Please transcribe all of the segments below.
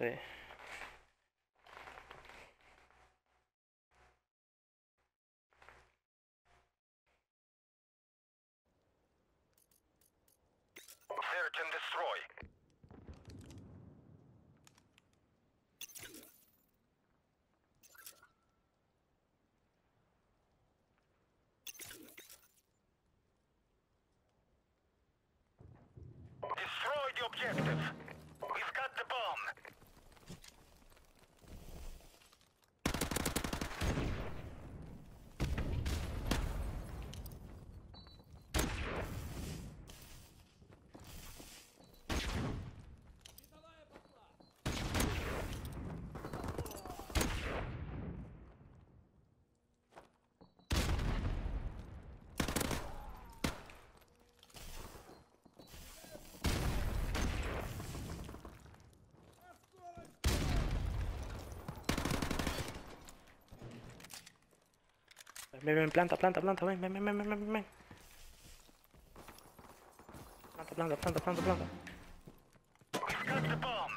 Sí. Search and destroy. Destroy the objective. We've got the bomb. Ven, ven, planta, planta, planta, ven, ven, ven, ven, ven, ven, ven. Planta, planta, planta, planta, planta. We've got the bomb.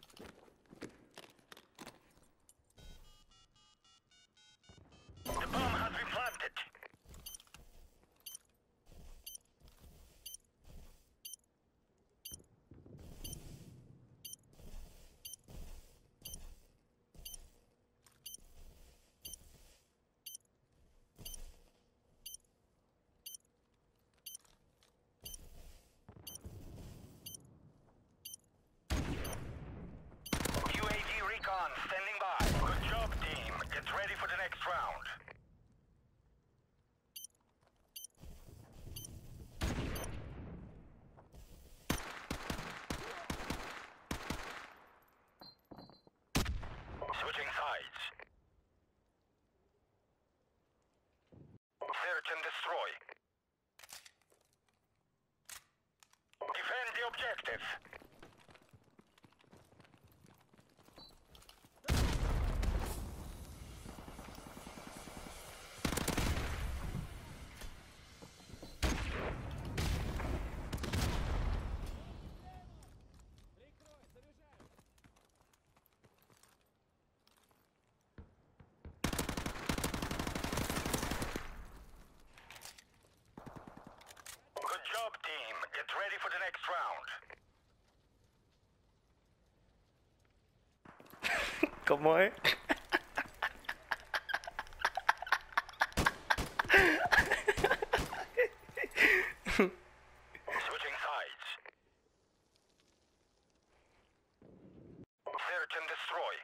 The bomb has been planted. UAV recon standing by. Good job, team. Get ready for the next round. Switching sides. Search and destroy. Defend the objective. Good job, team. Get ready for the next round. ¿Cómo es? Switching sides. Search and destroy.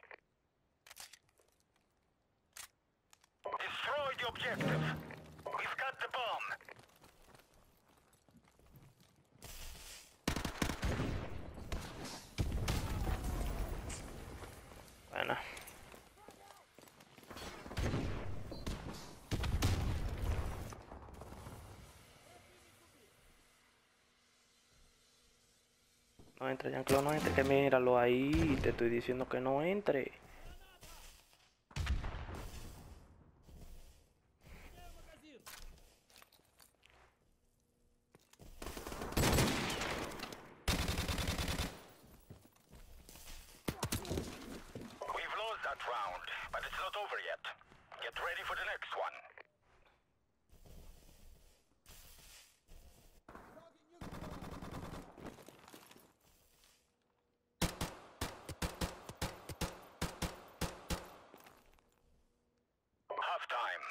Destroy the objective. We've got the bomb. Bueno. No entre, Jean-Claude, no entre, que míralo ahí, te estoy diciendo que no entre. We've lost that round, but it's not over yet. Get ready for the next one. Halftime.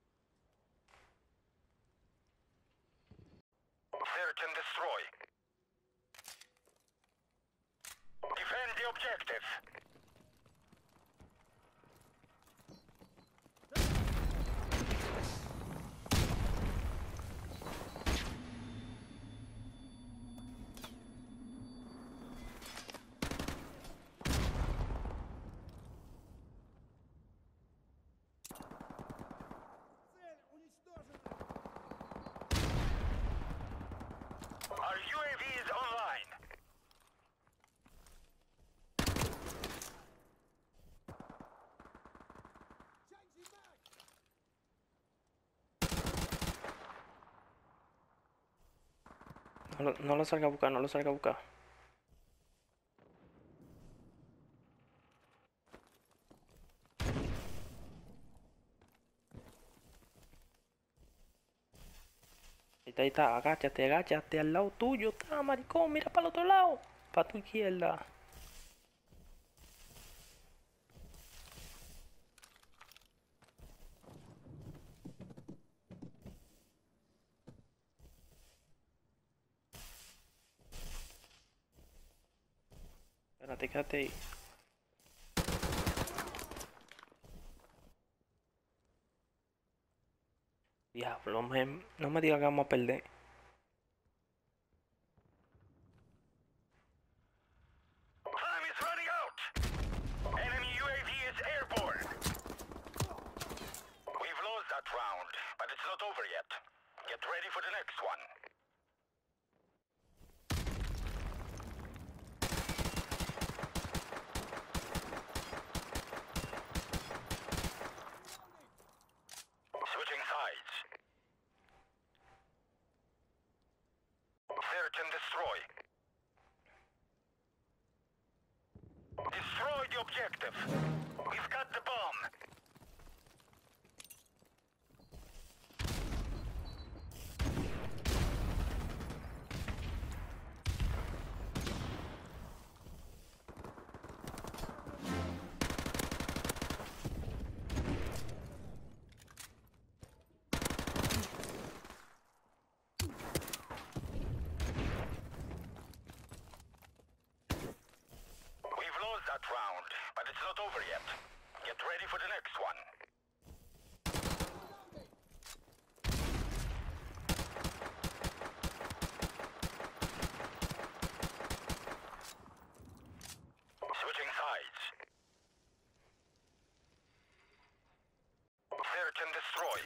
Search and destroy. Defend the objective. Our UAV is online. No lo salga a buscar, no lo salga a buscar. Ahí está, agáchate, agáchate, al lado tuyo está, maricón, mira para el otro lado, para tu izquierda. Espérate, quédate ahí. Diablo, no me digas que vamos a perder. Time is running out! Enemy UAV is airborne! We've lost that round, but it's not over yet. Get ready for the next one. Switching sides. Search and destroy. Destroy the objective. We've got the bomb. We've lost that round, but it's not over yet. Get ready for the next one. Switching sides. Search and destroy.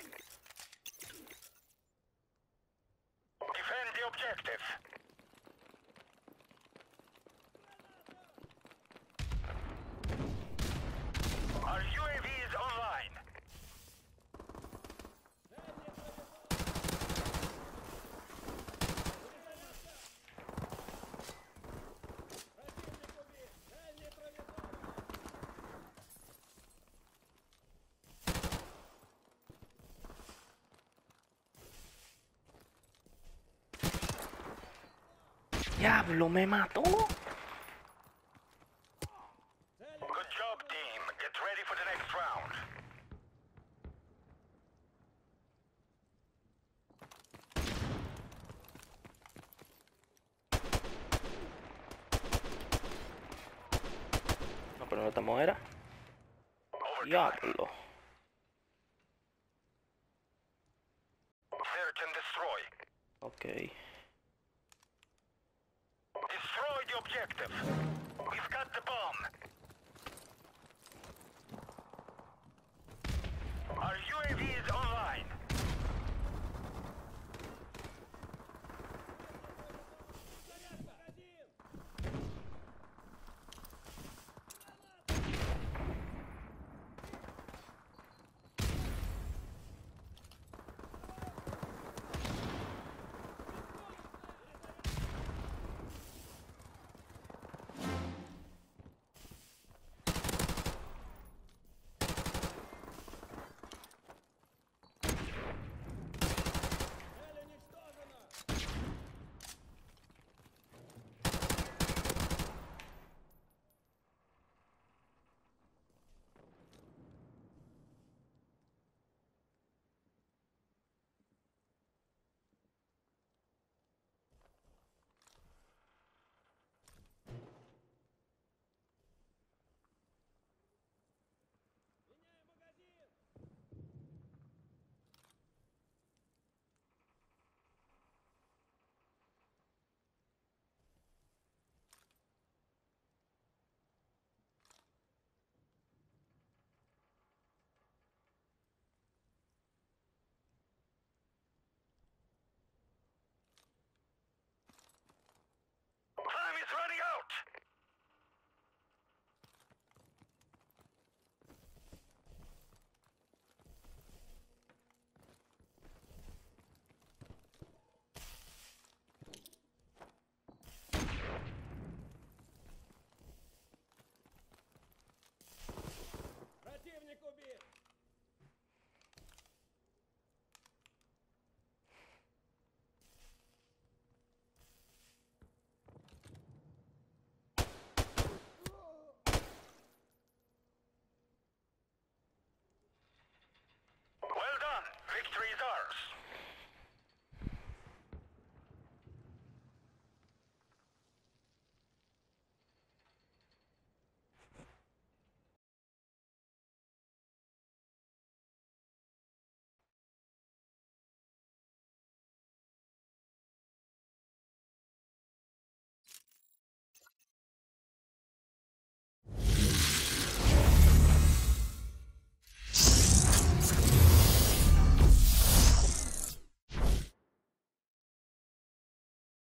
Defend the objective. Our UAV is online. Diablo, me mató. Good job, team. Get ready for the next round. No, pero no estamos era. Overtime. Diablo. Search and destroy. Ok. Destroy the objective. We've got the bomb.